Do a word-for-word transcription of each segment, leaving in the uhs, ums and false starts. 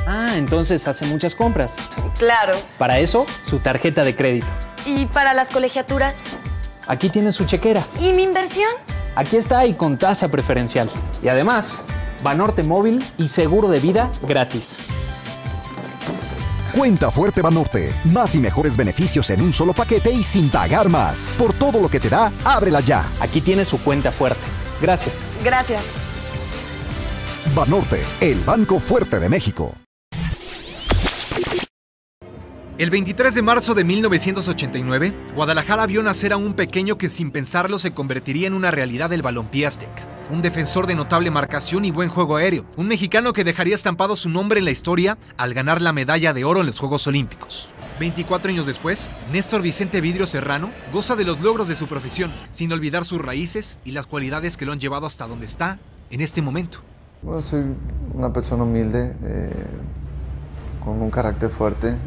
Ah, entonces hace muchas compras. Claro. Para eso, su tarjeta de crédito. ¿Y para las colegiaturas? Aquí tiene su chequera. ¿Y mi inversión? Aquí está y con tasa preferencial. Y además, Banorte móvil y seguro de vida gratis. Cuenta Fuerte Banorte. Más y mejores beneficios en un solo paquete y sin pagar más. Por todo lo que te da, ábrela ya. Aquí tiene su cuenta fuerte. Gracias. Gracias. Banorte, el banco fuerte de México. El veintitrés de marzo de mil novecientos ochenta y nueve, Guadalajara vio nacer a un pequeño que sin pensarlo se convertiría en una realidad del balompié azteca. Un defensor de notable marcación y buen juego aéreo. Un mexicano que dejaría estampado su nombre en la historia al ganar la medalla de oro en los Juegos Olímpicos. veinticuatro años después, Néstor Vicente Vidrio Serrano goza de los logros de su profesión, sin olvidar sus raíces y las cualidades que lo han llevado hasta donde está en este momento. Bueno, soy una persona humilde, eh, con un carácter fuerte. Eh,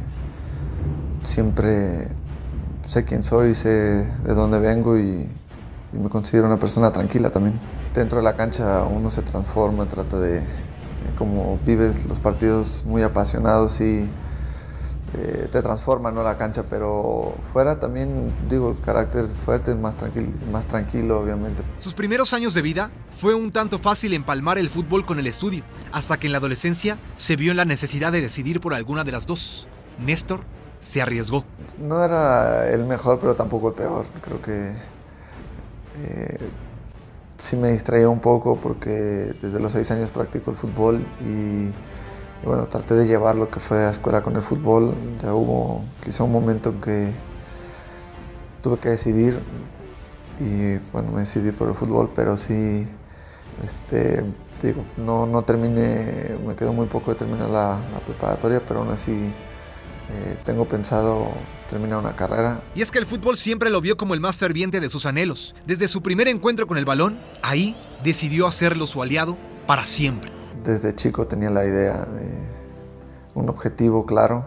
siempre sé quién soy, sé de dónde vengo y, y me considero una persona tranquila también. Dentro de la cancha uno se transforma, trata de, eh, como vives los partidos muy apasionados y eh, te transforma, ¿no?, la cancha, pero fuera también, digo, el carácter fuerte, más tranquilo, más tranquilo, obviamente. Sus primeros años de vida fue un tanto fácil empalmar el fútbol con el estudio, hasta que en la adolescencia se vio en la necesidad de decidir por alguna de las dos. Néstor se arriesgó. No era el mejor, pero tampoco el peor. Creo que eh, sí me distraía un poco porque desde los seis años practico el fútbol y, y bueno, traté de llevar lo que fue a la escuela con el fútbol. Ya hubo quizá un momento en que tuve que decidir y bueno, me decidí por el fútbol, pero sí, este, digo, no, no terminé, me quedó muy poco de terminar la, la preparatoria, pero aún así Eh, tengo pensado terminar una carrera. Y es que el fútbol siempre lo vio como el más ferviente de sus anhelos. Desde su primer encuentro con el balón, ahí decidió hacerlo su aliado para siempre. Desde chico tenía la idea de un objetivo claro.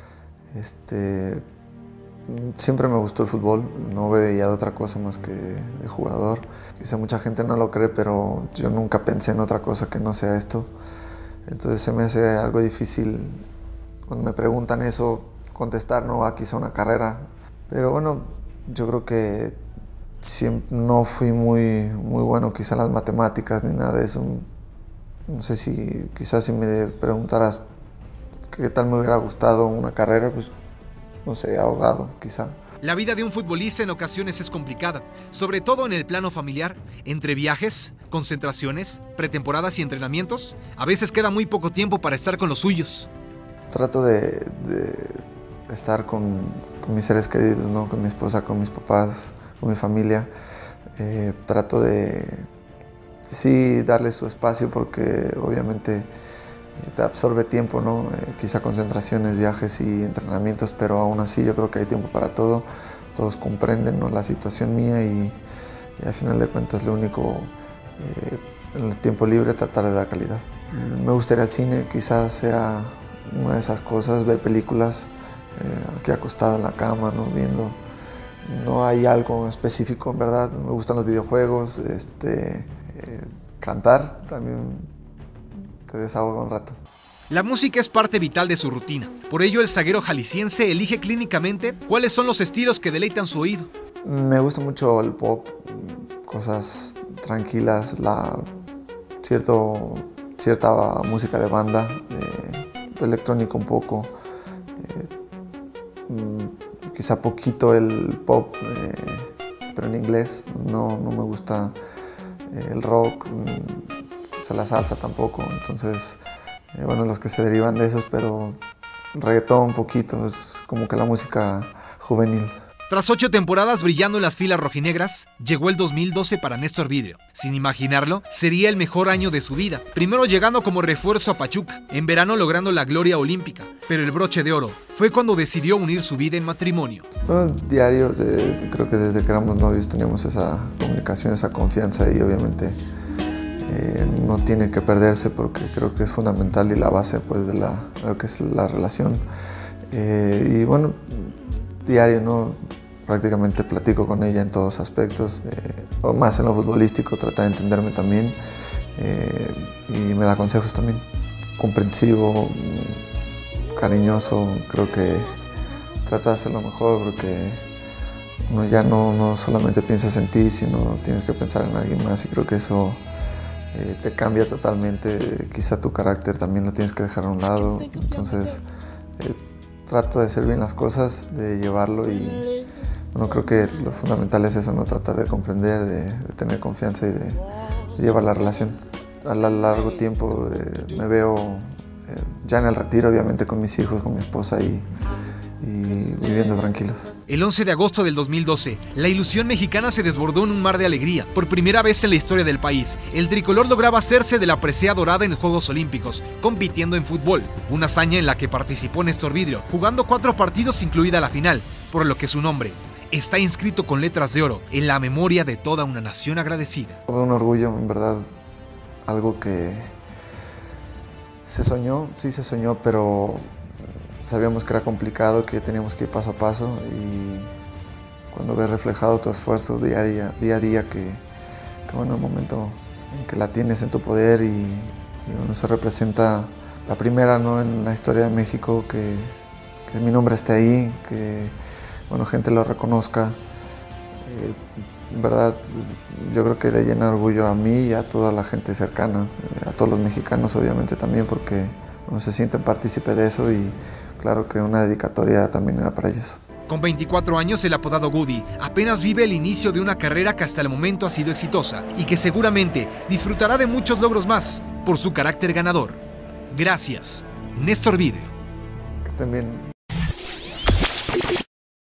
Este, siempre me gustó el fútbol, no veía de otra cosa más que de jugador. Quizá mucha gente no lo cree, pero yo nunca pensé en otra cosa que no sea esto. Entonces se me hace algo difícil cuando me preguntan eso, contestar, no, aquí quizá una carrera. Pero bueno, yo creo que siempre no fui muy, muy bueno quizá en las matemáticas ni nada de eso. No sé si quizás si me preguntaras qué tal me hubiera gustado una carrera, pues no sé, abogado quizá. La vida de un futbolista en ocasiones es complicada, sobre todo en el plano familiar, entre viajes, concentraciones, pretemporadas y entrenamientos. A veces queda muy poco tiempo para estar con los suyos. Trato de, de estar con, con mis seres queridos, ¿no? Con mi esposa, con mis papás, con mi familia. Eh, trato de, sí, darles su espacio porque obviamente te absorbe tiempo, ¿no? Eh, quizá concentraciones, viajes y entrenamientos, pero aún así yo creo que hay tiempo para todo. Todos comprenden, ¿no?, la situación mía y, y al final de cuentas lo único, eh, en el tiempo libre, tratar de dar calidad. Me gustaría el cine, quizás sea una de esas cosas, ver películas, eh, aquí acostado en la cama, ¿no?, viendo. No hay algo específico, en verdad. Me gustan los videojuegos, este, eh, cantar, también te desahoga un rato. La música es parte vital de su rutina. Por ello, el zaguero jalisciense elige clínicamente cuáles son los estilos que deleitan su oído. Me gusta mucho el pop, cosas tranquilas, la, cierto, cierta música de banda, eh, electrónico un poco, eh, quizá poquito el pop, eh, pero en inglés. No, no me gusta eh, el rock, quizá la salsa tampoco, entonces, eh, bueno, los que se derivan de esos, pero el reggaetón un poquito, es como que la música juvenil. Tras ocho temporadas brillando en las filas rojinegras, llegó el dos mil doce para Néstor Vidrio. Sin imaginarlo, sería el mejor año de su vida. Primero llegando como refuerzo a Pachuca, en verano logrando la gloria olímpica. Pero el broche de oro fue cuando decidió unir su vida en matrimonio. Bueno, diario, eh, creo que desde que éramos novios teníamos esa comunicación, esa confianza y obviamente eh, no tiene que perderse porque creo que es fundamental y la base, pues, de, la, de lo que es la relación. Eh, y bueno, diario, ¿no? Prácticamente platico con ella en todos aspectos, eh, o más en lo futbolístico, trata de entenderme también, eh, y me da consejos también. comprensivo, cariñoso. Creo que trata de hacer lo mejor porque uno ya no, no solamente piensas en ti, sino tienes que pensar en alguien más, y creo que eso eh, te cambia totalmente. Quizá tu carácter también lo tienes que dejar a un lado. Entonces eh, trato de hacer bien las cosas, de llevarlo, y bueno, creo que lo fundamental es eso, ¿no? Tratar de comprender, de, de tener confianza y de, de llevar la relación. A largo tiempo eh, me veo eh, ya en el retiro, obviamente con mis hijos, con mi esposa, y, y viviendo tranquilos. El once de agosto del dos mil doce, la ilusión mexicana se desbordó en un mar de alegría. Por primera vez en la historia del país, el tricolor lograba hacerse de la presea dorada en los Juegos Olímpicos, compitiendo en fútbol. Una hazaña en la que participó Néstor Vidrio, jugando cuatro partidos incluida la final, por lo que su nombre está inscrito con letras de oro en la memoria de toda una nación agradecida. Fue un orgullo, en verdad, algo que se soñó, sí se soñó, pero sabíamos que era complicado, que teníamos que ir paso a paso, y cuando ves reflejado tu esfuerzo día a día, día, a día que, que bueno, el momento en que la tienes en tu poder y, y bueno, se representa la primera, ¿no?, en la historia de México, que, que mi nombre esté ahí, que bueno, gente lo reconozca. Eh, en verdad, yo creo que le llena orgullo a mí y a toda la gente cercana, eh, a todos los mexicanos obviamente también, porque bueno, se sienten partícipes de eso, y claro que una dedicatoria también era para ellos. Con veinticuatro años, el apodado Goody apenas vive el inicio de una carrera que hasta el momento ha sido exitosa y que seguramente disfrutará de muchos logros más por su carácter ganador. Gracias, Néstor Vidrio. Que estén bien.